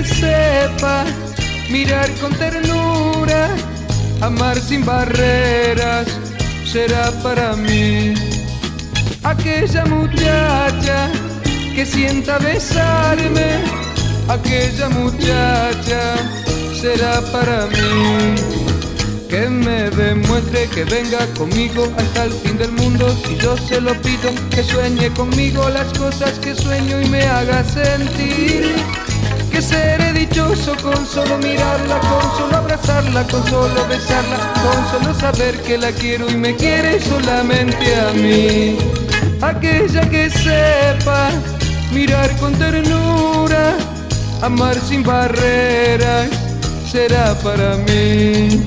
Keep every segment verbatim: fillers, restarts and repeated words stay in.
sepa mirar con ternura, amar sin barreras, será para mí. Aquella muchacha que sienta besarme, aquella muchacha será para mí. Que me demuestre que venga conmigo hasta el fin del mundo, si yo se lo pido, que sueñe conmigo las cosas que sueño y me haga sentir que seré dichoso con solo mirarla, con solo abrazarla, con solo besarla, con solo saber que la quiero y me quiere solamente a mí. Aquella que sepa mirar con ternura, amar sin barreras, será para mí.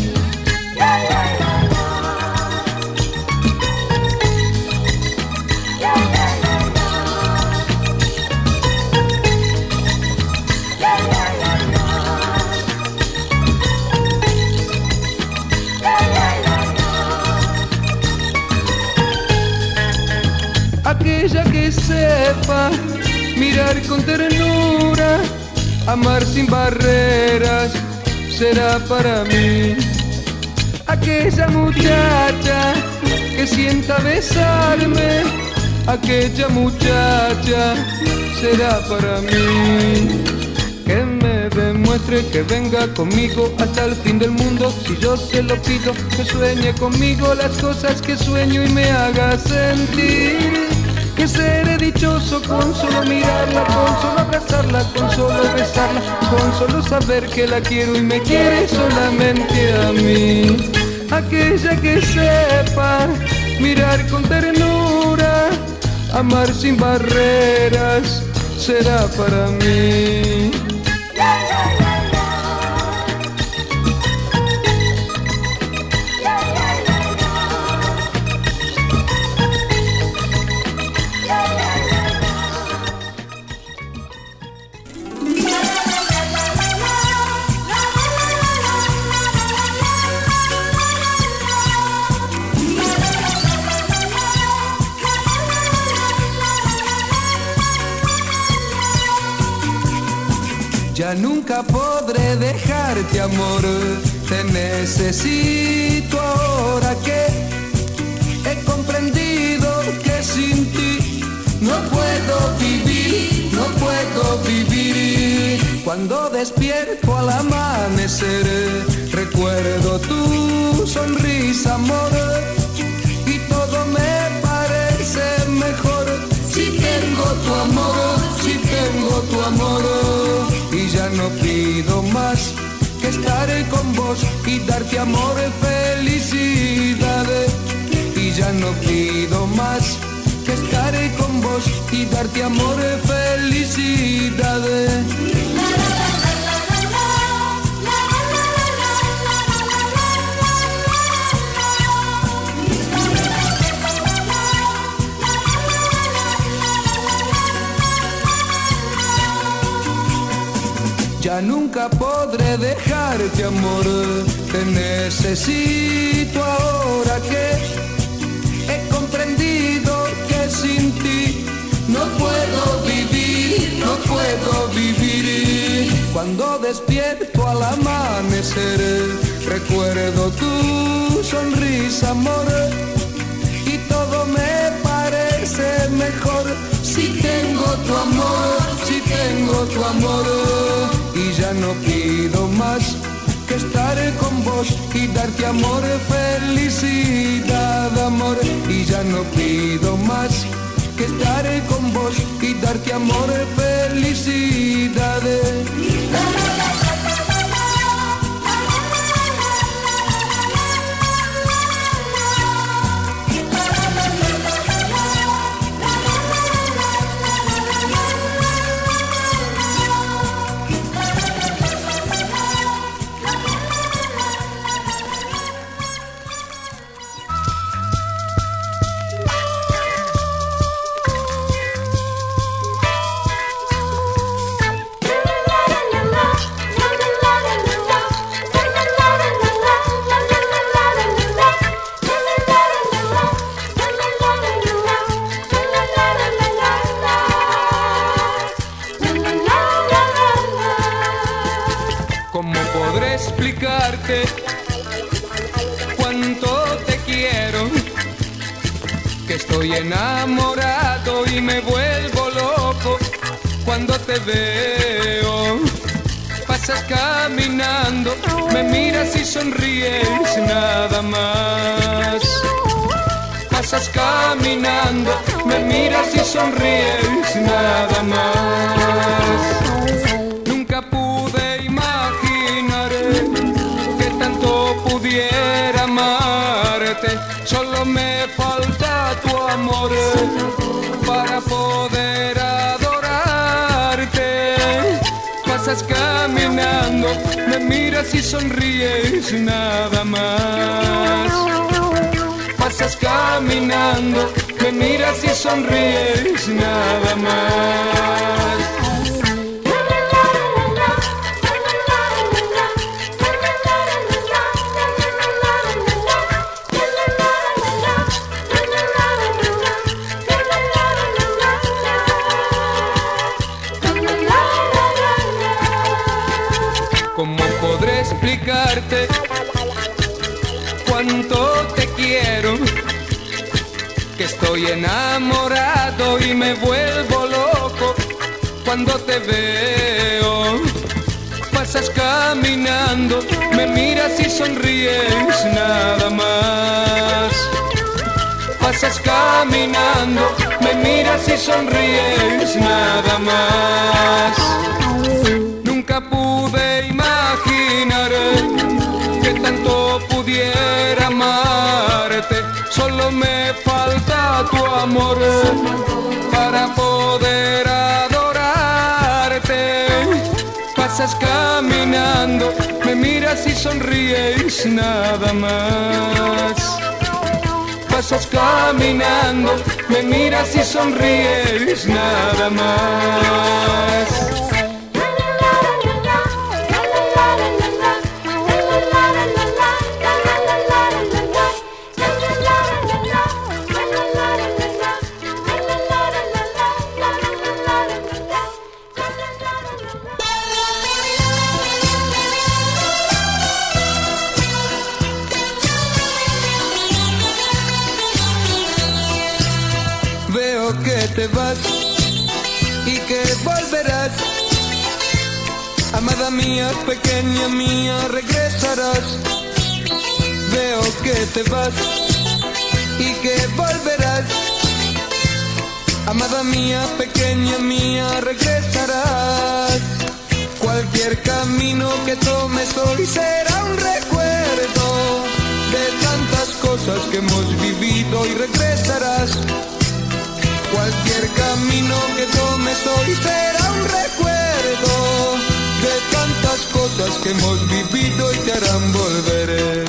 Aquella que sepa mirar con ternura, amar sin barreras, será para mí. Aquella muchacha que sienta besarme, aquella muchacha será para mí. Que me demuestre que venga conmigo hasta el fin del mundo, si yo se lo pido, que sueñe conmigo las cosas que sueño y me haga sentir que seré dichoso con solo mirarla, con solo abrazarla, con solo besarla, con solo saber que la quiero y me quiere solamente a mí. Aquella que sepa mirar con ternura, amar sin barreras, será para mí. Ya nunca podré dejarte, amor, te necesito ahora que he comprendido que sin ti no puedo vivir, no puedo vivir. Cuando despierto al amanecer, recuerdo tu sonrisa, amor, y todo me parece mejor si tengo tu amor, si tengo tu amor. Y ya no pido más que estar con vos y darte amor y felicidad. Y ya no pido más que estar con vos y darte amor y felicidad. Ya nunca podré dejarte, amor, te necesito ahora que he comprendido que sin ti no puedo vivir, no puedo vivir. Cuando despierto al amanecer, recuerdo tu sonrisa, amor, y todo me parece mejor si tengo tu amor, si tengo tu amor. Y ya no pido más que estar con vos y darte amor, felicidad, amor. Y ya no pido más que estar con vos y darte amor, felicidad. La podré explicarte cuánto te quiero? Que estoy enamorado y me vuelvo loco cuando te veo. Pasas caminando, me miras y sonríes nada más. Pasas caminando, me miras y sonríes nada más. Nunca pude imaginar que tanto pudiera amarte. Solo me falta tu amor para poder adorarte. Pasas caminando, me miras y sonríes nada más. Pasas caminando, me miras y sonríes nada más. ¿Cómo podré explicarte cuánto te quiero? Que estoy enamorado y me vuelvo loco cuando te veo. Pasas caminando, me miras y sonríes nada más. Pasas caminando, me miras y sonríes nada más. Nunca pude imaginar que tanto pudiera amarte. Solo me falta tu amor para poder adorarte. Pasas caminando, me miras y sonríes nada más. Pasas caminando, me miras y sonríes nada más. Que te vas y que volverás, amada mía, pequeña mía, regresarás. Veo que te vas y que volverás, amada mía, pequeña mía, regresarás. Cualquier camino que tomes hoy será un recuerdo de tantas cosas que hemos vivido y regresarás. Cualquier camino que tomes hoy será un recuerdo de tantas cosas que hemos vivido y te harán volver.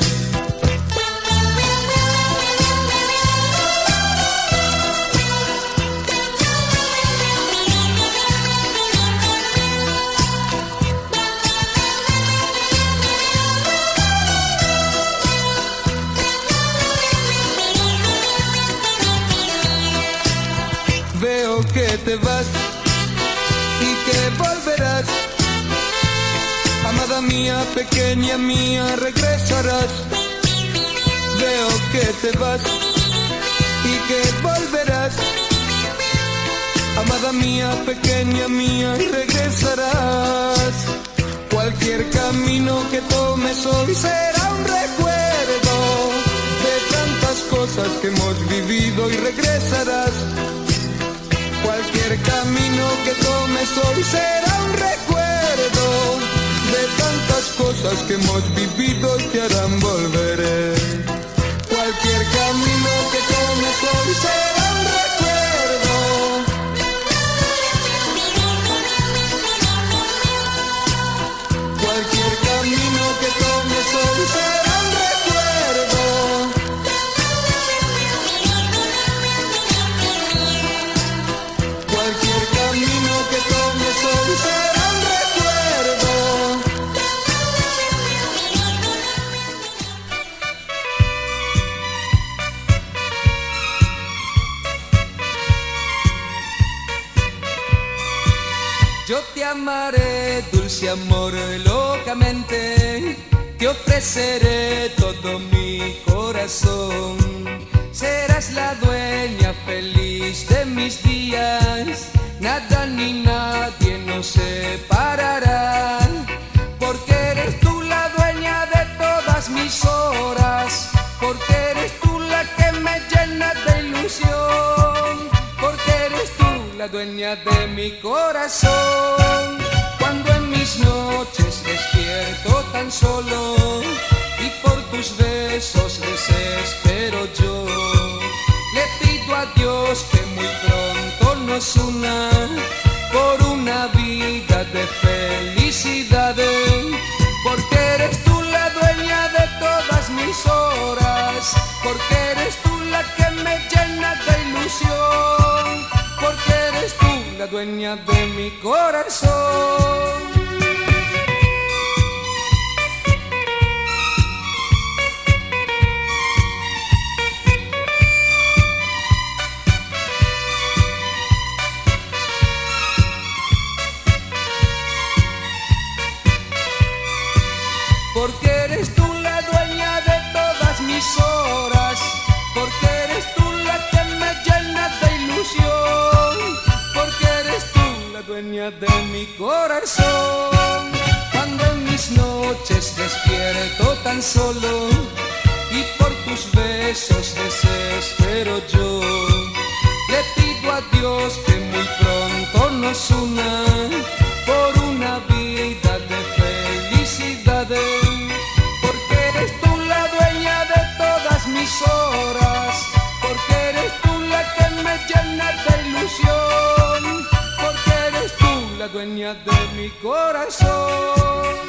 Veo que te vas y que volverás, amada mía, pequeña mía, regresarás. Veo que te vas y que volverás, amada mía, pequeña mía, regresarás. Cualquier camino que tomes hoy será un recuerdo de tantas cosas que hemos vivido y regresarás. Cualquier camino que tomes hoy será un recuerdo de tantas cosas que hemos vivido y te harán volver. Cualquier camino que tomes hoy será un recuerdo. Cualquier camino que tomes hoy será un recuerdo. Cualquier camino que tomes hoy será un recuerdo. Yo te amaré, dulce amor, locamente, te ofreceré todo mi corazón. Serás la dueña feliz de mis días, nada ni nadie nos separará, porque eres tú la dueña de todas mis horas, porque eres tú la que me llena de ilusión, porque eres tú la dueña de mi corazón. Cuando en mis noches despierto tan solo y por tus besos desespero yo, le pido a Dios que muy pronto nos una por una vida de felicidad, porque eres tú la dueña de todas mis horas, porque eres tú la que me llena de ilusión, porque eres tú la dueña de mi corazón. Porque eres tú la dueña de todas mis horas, porque eres tú la que me llena de ilusión, porque eres tú la dueña de mi corazón. Cuando en mis noches despierto tan solo y por tus besos desespero yo, le pido a Dios que muy pronto nos una por una vida de felicidad, porque eres tú la dueña de todas mis horas, porque eres tú la que me llena de ilusión, porque eres tú la dueña de mi corazón.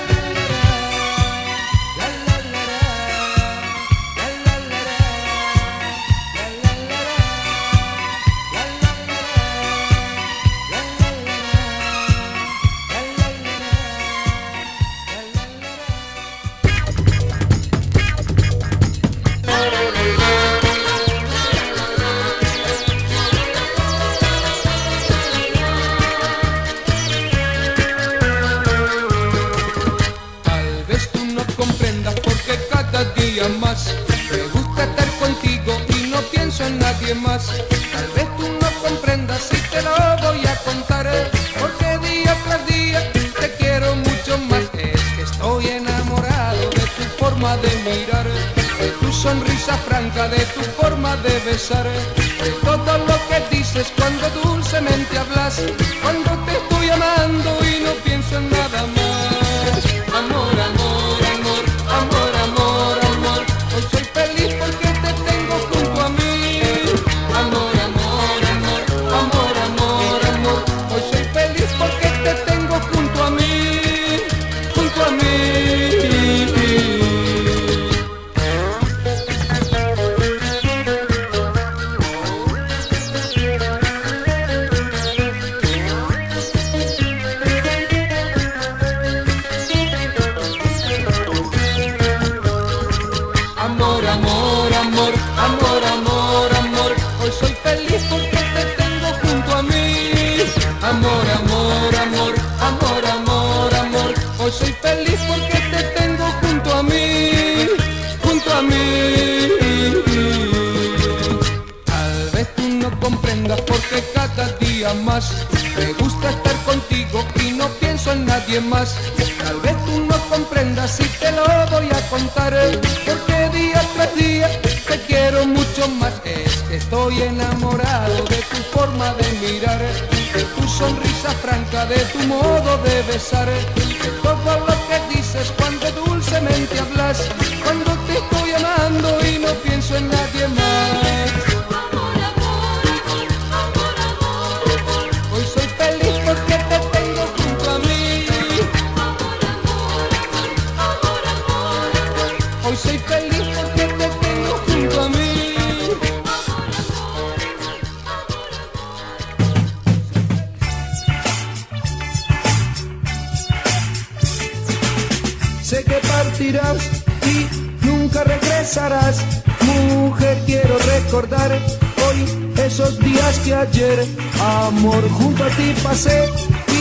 Más me gusta estar contigo y no pienso en nadie más. Tal vez tú no comprendas y te lo voy a contar, porque día tras día te quiero mucho más. Es que estoy enamorado de tu forma de mirar, de tu sonrisa franca, de tu forma de besar, de todo lo que dices cuando dulcemente hablas, cuando te estoy amando y no pienso en nada más. Amor, amor, amor, amor, amor, amor, hoy soy feliz porque te tengo junto a mí. Amor, amor, amor, amor, amor, amor, hoy soy feliz porque te tengo junto a mí, junto a mí. Amor, amor, amor, amor, amor, amor, hoy soy feliz porque te tengo junto a mí. Amor, amor, amor, amor, amor, amor, hoy soy feliz porque te tengo junto a mí, junto a mí. Tal vez tú no comprendas porque cada día más me gusta estar contigo y no pienso en nadie más. Tal vez tú no comprendas y te lo voy a contar, porque día tras día te quiero mucho más. Es que estoy enamorado de tu forma de mirar, de tu sonrisa franca, de tu modo de besar, de todo lo que dices cuando dulcemente hablas, cuando te estoy amando y no pienso en nadie más. Hoy soy feliz porque te tengo junto a mí. Hoy soy feliz porque te tengo junto a mí. Sé que partirás y nunca regresarás. Mujer, quiero recordar hoy esos días que ayer, amor, junto a ti pasé. Y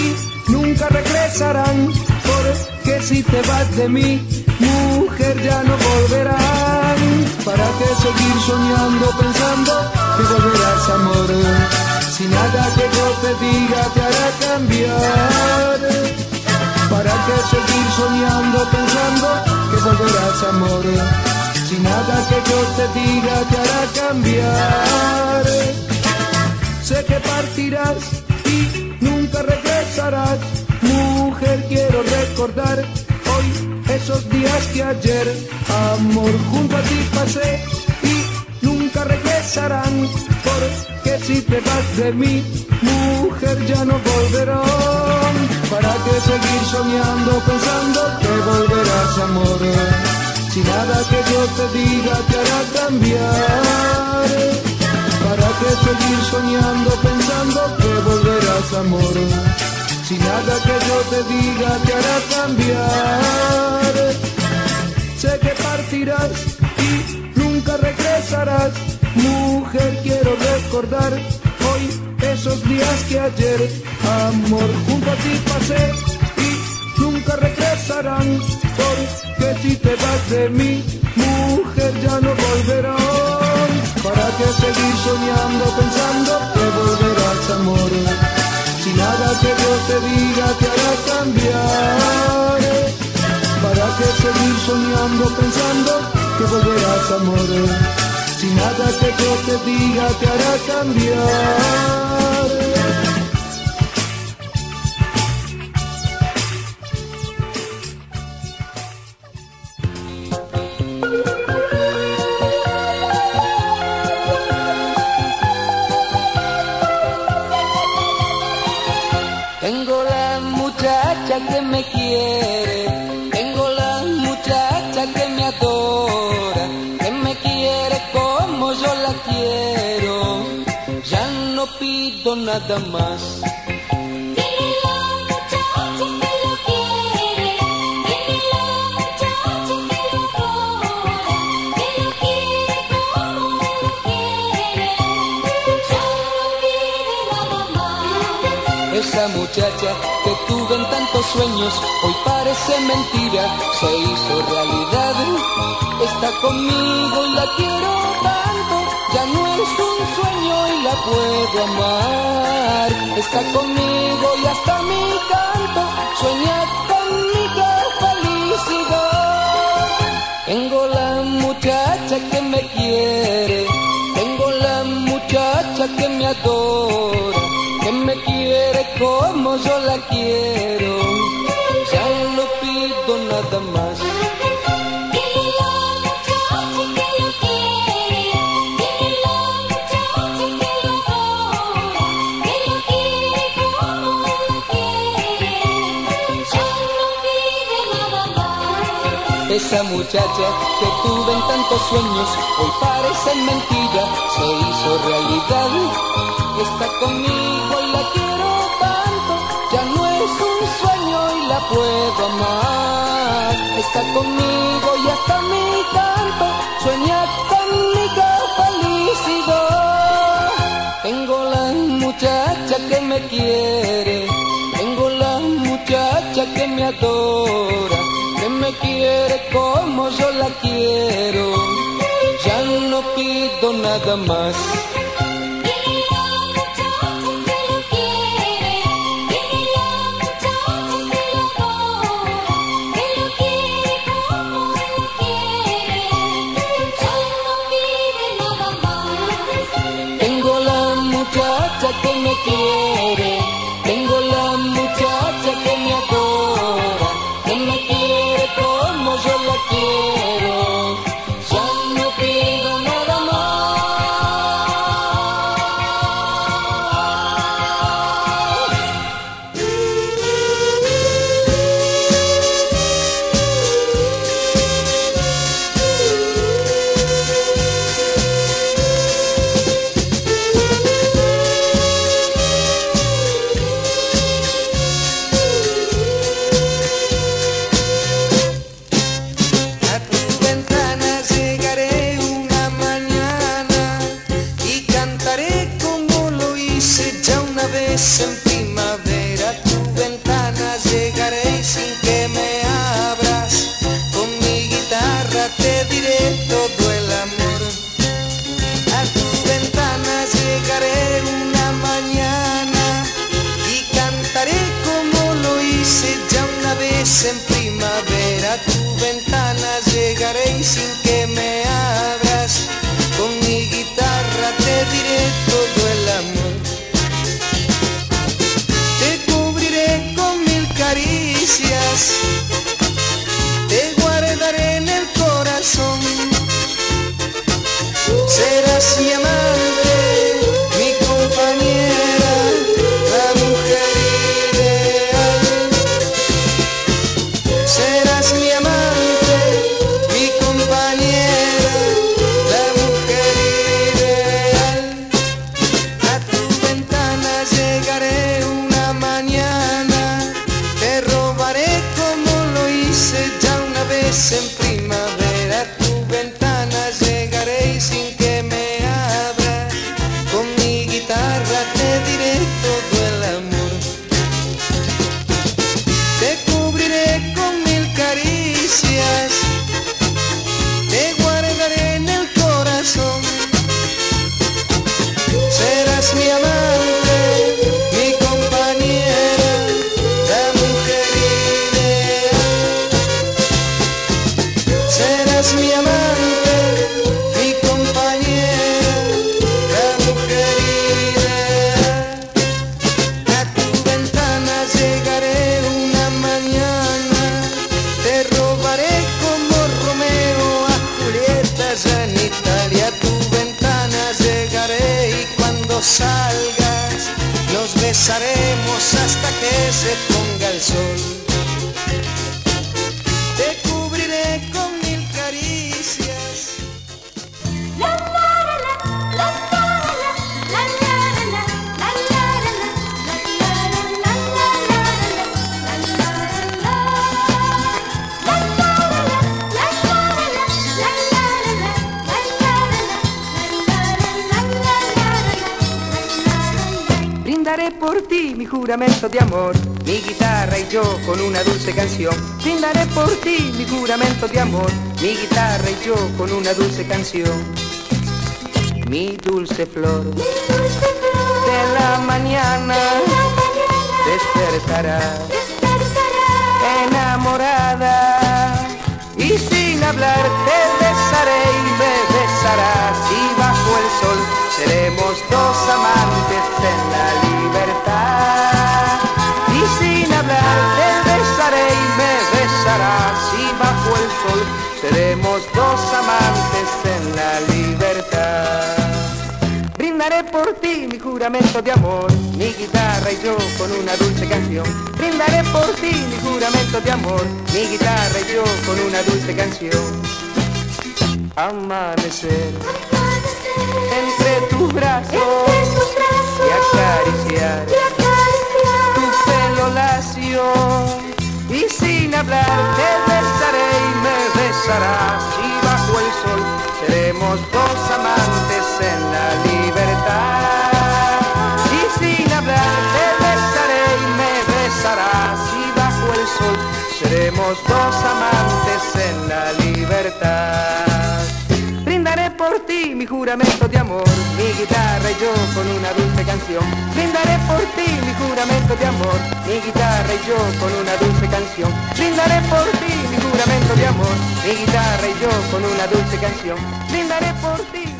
nunca regresarán, porque si te vas de mí, mujer, ya no volverán. ¿Para qué seguir soñando pensando que volverás, amor? Si nada que yo te diga te hará cambiar. ¿Para qué seguir soñando pensando que volverás, amor? Si nada que yo te diga te hará cambiar. Sé que partirás y nunca regresarás. Mujer, quiero recordar hoy esos días que ayer, amor, junto a ti pasé y nunca regresarán. Porque si te vas de mí, mujer, ya no volverán. ¿Para qué seguir soñando pensando que volverás, amor? Si nada que yo te diga te hará cambiar. ¿Para qué seguir soñando pensando que volverás, amor? Si nada que yo te diga te hará cambiar. Sé que partirás y nunca regresarás. Mujer, quiero recordar hoy esos días que ayer, amor, junto a ti pasé y nunca regresarán. Porque si te vas de mí, mujer, ya no volverán. ¿Para qué seguir soñando pensando que volverás, amor? Si nada que yo te diga te hará cambiar. ¿Para qué seguir soñando pensando que volverás, amor? Si nada que yo te diga te hará cambiar. Tengo la muchacha que me quiere, tengo la muchacha que me adora, que me quiere como yo la quiero, ya no pido nada más. Tiene la muchacha que lo quiere, tiene la muchacha que lo adora, que lo quiere como lo quiere, ya no pide nada más. Esa muchacha que tuve en tantos sueños, hoy parece mentira, se hizo realidad. Está conmigo y la quiero tanto, ya no es un sueño y la puedo amar. Está conmigo y hasta mi canto sueña conmigo felicidad. Tengo la muchacha que me quiere, tengo la muchacha que me adora, que me quiere como yo la quiero, ya no pido nada más. Tiene la muchacha que lo quiere, tiene la muchacha que lo adora, que lo quiere como lo quiere, ya no pide nada más. Esa muchacha que tuve en tantos sueños, hoy parece mentira, se hizo realidad. Está conmigo y la quiero tanto, ya no es un sueño y la puedo amar. Está conmigo y hasta mi canto sueña conmigo felicidad. Tengo la muchacha que me quiere, tengo la muchacha que me adora, que me quiere como yo la quiero, ya no pido nada más. Tiene la muchacha que lo quiere, tiene la muchacha que lo adora, que lo quiere como lo quiere, ya no pide nada más. Tengo la muchacha que me quiere, tengo la muchacha que me adora, que me quiere como yo la quiero, ya no pido nada más. sin que me abras. Con mi guitarra te diré todo el amor. Te cubriré con mil caricias, te guardaré en el corazón. Serás mi amante, mi compañera, la mujer ideal. Serás mi amante, mi compañera, la mujer ideal. A tu ventana llegaré una mañana, te robaré como lo hice ya una vez en primavera. A tu ventana llegaré y sin que me abras, con mi guitarra te diré todo el amor. Te cubriré con mil caricias, te guardaré en el corazón. Serás mi amante, mi compañera, la mujer ideal. Serás mi amante, mi compañera, la mujer ideal. A tu ventana llegaré una mañana, te robaré como Romeo a Julieta allá en Italia. A tu ventana llegaré y cuando salgas nos besaremos hasta que se ponga el sol. Te cubriré con mil caricias. La la la la, la la la, la la la, la la la, la la la, la la la, Brindaré por ti mi juramento de amor, mi guitarra y yo con una dulce canción. Brindaré por ti mi juramento de amor, mi guitarra y yo con una dulce canción. Mi dulce flor de la mañana despertará enamorada y sin hablar te besaré y me besarás y bajo el sol seremos dos amantes en la libertad. Y sin hablar te besaré y me besarás y bajo el sol seremos dos amantes en la libertad. Brindaré por ti mi juramento de amor, mi guitarra y yo con una dulce canción. Brindaré por ti mi juramento de amor, mi guitarra y yo con una dulce canción. Amanecer entre tus brazos y acariciar tu pelo lacio. Y sin hablar te besaré y me besarás y bajo el sol seremos dos amantes en la libertad. Y sin hablar te besaré y me besarás y bajo el sol seremos dos amantes en la libertad. Brindaré por ti mi juramento de amor, mi guitarra y yo con una dulce canción. Brindaré por ti mi juramento de amor, mi guitarra y yo con una dulce canción. Brindaré por ti mi juramento de amor, mi guitarra y yo con una dulce canción. Brindaré por ti.